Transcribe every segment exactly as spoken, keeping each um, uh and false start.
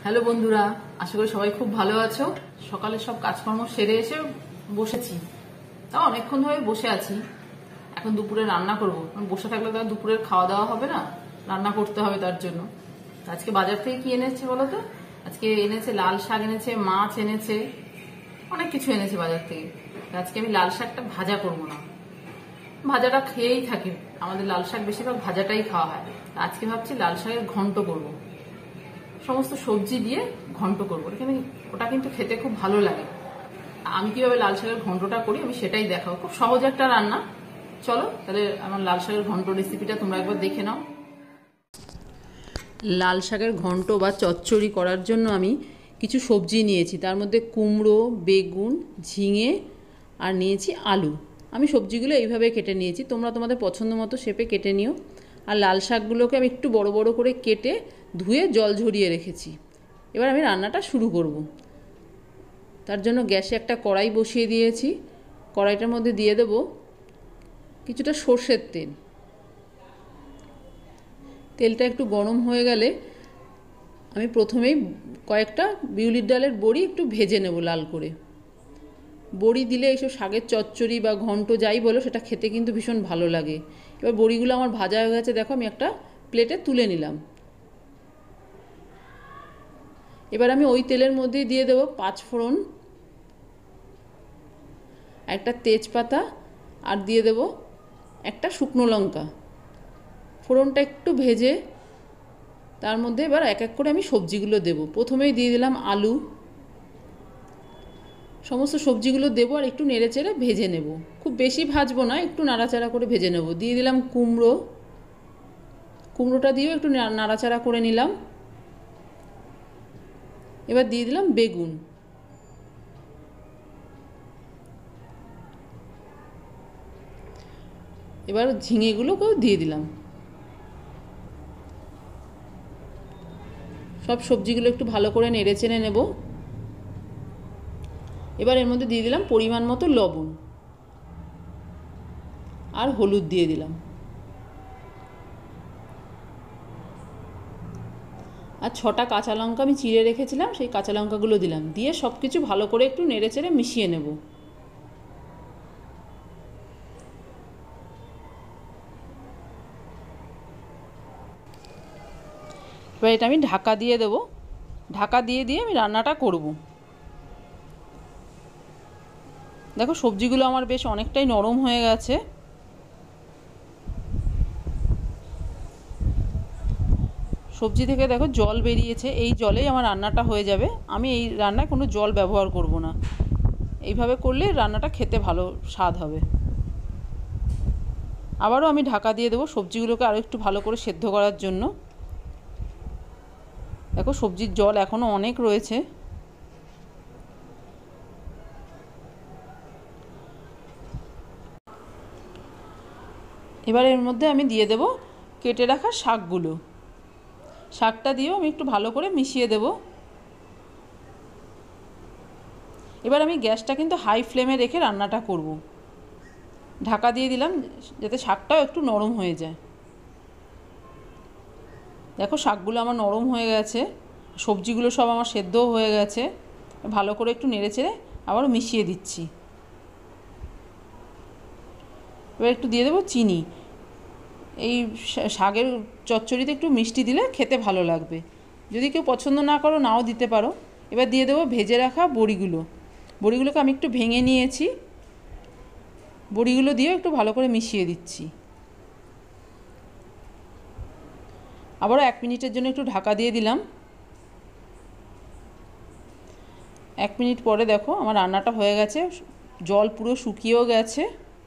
Hello বন্ধুরা, আশা করি সবাই খুব ভালো আছো। সকালে সব কাজকর্ম সেরে এসে বসেছি, তাও অনেকক্ষণ ধরে বসে আছি। এখন দুপুরে রান্না করবো, বসে থাকলে তো দুপুরের খাওয়া দাওয়া হবে না, রান্না করতে হবে। তার জন্য আজকে বাজার থেকে কি এনেছে বলো তো? আজকে এনেছে লাল শাক, এনেছে মাছ, এনেছে অনেক কিছু এনেছে বাজার থেকে। আজকে আমি লাল শাকটা ভাজা করবো না, ভাজাটা খেয়েই থাকি, আমাদের লাল শাক বেশিরভাগ ভাজাটাই খাওয়া হয়। আজকে ভাবছি লাল শাকের ঘন্ট করবো, সমস্ত সবজি দিয়ে ঘন্ট করবো। এখানে ওটা কিন্তু খেতে খুব ভালো লাগে। আমি কিভাবে লাল শাকের ঘন্টটা করি আমি সেটাই দেখাবো। খুব সহজ একটা রান্না। চলো তাহলে আমার লাল শাকের ঘন্ট রেসিপিটা তোমরা একবার দেখে নাও। লাল শাকের ঘন্ট বা চচ্চড়ি করার জন্য আমি কিছু সবজি নিয়েছি, তার মধ্যে কুমড়ো, বেগুন, ঝিঙে আর নিয়েছি আলু। আমি সবজিগুলো এইভাবে কেটে নিয়েছি, তোমরা তোমাদের পছন্দ মতো শেপে কেটে নিও। আর লাল শাকগুলোকে আমি একটু বড় বড় করে কেটে ধুয়ে জল ঝরিয়ে রেখেছি। এবার আমি রান্নাটা শুরু করব। তার জন্য গ্যাসে একটা কড়াই বসিয়ে দিয়েছি। কড়াইটার মধ্যে দিয়ে দেব কিছুটা সর্ষের তেল। তেলটা একটু গরম হয়ে গেলে আমি প্রথমেই কয়েকটা বিউলির ডালের বড়ি একটু ভেজে নেব লাল করে। বড়ি দিলে এইসব শাকের চচ্চড়ি বা ঘন্ট যাই বলো, সেটা খেতে কিন্তু ভীষণ ভালো লাগে। এবার বড়িগুলো আমার ভাজা হয়ে গেছে, দেখো আমি একটা প্লেটে তুলে নিলাম। এবার আমি ওই তেলের মধ্যেই দিয়ে দেবো পাঁচ ফোড়ন, একটা তেজপাতা আর দিয়ে দেব একটা শুকনো লঙ্কা। ফোড়নটা একটু ভেজে তার মধ্যে এবার এক এক করে আমি সবজিগুলো দেব। প্রথমেই দিয়ে দিলাম আলু, সমস্ত সবজিগুলো দেবো আর একটু নেড়ে চেড়ে ভেজে নেব। খুব বেশি ভাজবো না, একটু নাড়াচাড়া করে ভেজে নেব। দিয়ে দিলাম কুমড়ো, কুমড়োটা দিয়েও একটু নাড়াচাড়া করে নিলাম। এবার দিয়ে দিলাম বেগুন, এবার ঝিঙেগুলোকেও দিয়ে দিলাম। সব সবজিগুলো একটু ভালো করে নেড়ে চেড়ে নেব। এবার এর মধ্যে দিয়ে দিলাম পরিমাণ মতো লবণ আর হলুদ দিয়ে দিলাম। আর ছটা কাঁচা লঙ্কা আমি চিড়ে রেখেছিলাম, সেই কাঁচা লঙ্কাগুলো দিলাম। দিয়ে সব কিছু ভালো করে একটু নেড়ে চেড়ে মিশিয়ে নেব। এবার এটা আমি ঢাকা দিয়ে দেব। ঢাকা দিয়ে দিয়ে আমি রান্নাটা করব। দেখো সবজিগুলো আমার বেশ অনেকটাই নরম হয়ে গেছে। সবজি থেকে দেখো জল বেরিয়েছে, এই জলেই আমার রান্নাটা হয়ে যাবে। আমি এই রান্নায় কোনো জল ব্যবহার করব না। এইভাবে করলে রান্নাটা খেতে ভালো স্বাদ হবে। আবারও আমি ঢাকা দিয়ে দেবো সবজিগুলোকে আরও একটু ভালো করে সেদ্ধ করার জন্য। দেখো সবজির জল এখনও অনেক রয়েছে। এবার এর মধ্যে আমি দিয়ে দেব কেটে রাখা শাকগুলো। শাকটা দিয়েও আমি একটু ভালো করে মিশিয়ে দেব। এবার আমি গ্যাসটা কিন্তু হাই ফ্লেমে রেখে রান্নাটা করব। ঢাকা দিয়ে দিলাম যাতে শাকটাও একটু নরম হয়ে যায়। দেখো শাকগুলো আমার নরম হয়ে গেছে, সবজিগুলো সব আমার সেদ্ধও হয়ে গেছে। ভালো করে একটু নেড়ে চেড়ে আবারও মিশিয়ে দিচ্ছি। এবার একটু দিয়ে দেবো চিনি। এই শাকের চচ্চড়িতে একটু মিষ্টি দিলে খেতে ভালো লাগবে। যদি কেউ পছন্দ না করো নাও দিতে পারো। এবার দিয়ে দেবো ভেজে রাখা বড়িগুলো। বড়িগুলোকে আমি একটু ভেঙে নিয়েছি, বড়িগুলো দিয়েও একটু ভালো করে মিশিয়ে দিচ্ছি। আবারও এক মিনিটের জন্য একটু ঢাকা দিয়ে দিলাম। এক মিনিট পরে দেখো আমার রান্নাটা হয়ে গেছে, জল পুরো শুকিয়েও গেছে।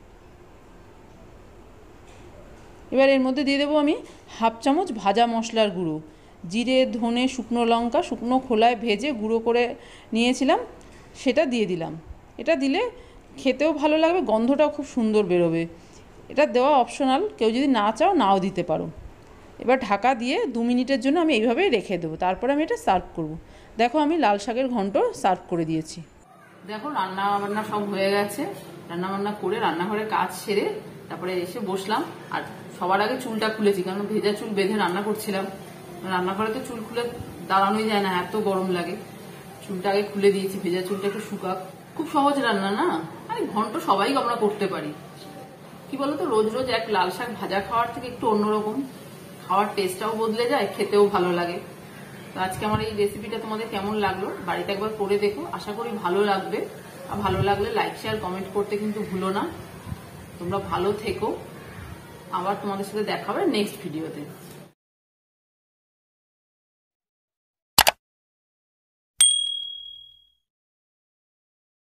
এবার এর মধ্যে দিয়ে দেবো আমি হাফ চামচ ভাজা মশলার গুঁড়ো। জিরে, ধনে, শুকনো লঙ্কা শুকনো খোলায় ভেজে গুঁড়ো করে নিয়েছিলাম, সেটা দিয়ে দিলাম। এটা দিলে খেতেও ভালো লাগবে, গন্ধটাও খুব সুন্দর বেরোবে। এটা দেওয়া অপশনাল, কেউ যদি না চাও নাও দিতে পারো। এবার ঢাকা দিয়ে দু মিনিটের জন্য আমি এইভাবেই রেখে দেবো, তারপরে আমি এটা সার্ভ করব। দেখো আমি লাল শাকের ঘন্ট সার্ভ করে দিয়েছি। দেখো রান্না বান্না সব হয়ে গেছে। রান্না বান্না করে রান্নাঘরে কাজ সেরে তারপরে এসে বসলাম। আর সবার আগে চুলটা খুলেছি, কারণ ভেজা চুল বেঁধে রান্না করছিলাম। রান্নাঘরে তো চুল খুলে দাঁড়ানোই যায় না, এত গরম লাগে। চুলটা আগে খুলে দিয়েছি, ভেজা চুলটা একটু শুকাক। খুব সহজ রান্না না, আরে ঘন্ট সবাই আমরা করতে পারি। কি বলতো, রোজ রোজ এক লাল শাক ভাজা খাওয়ার থেকে একটু অন্যরকম খাওয়ার টেস্টটাও বদলে যায়, খেতেও ভালো লাগে। তো আজকে আমার এই রেসিপিটা তোমাদের কেমন লাগলো বাড়িতে একবার করে দেখো, আশা করি ভালো লাগবে। আর ভালো লাগলে লাইক শেয়ার কমেন্ট করতে কিন্তু ভুলো না। তোমরা ভালো থেকো, আবার তোমাদের সাথে দেখা হবে নেক্সট ভিডিওতে।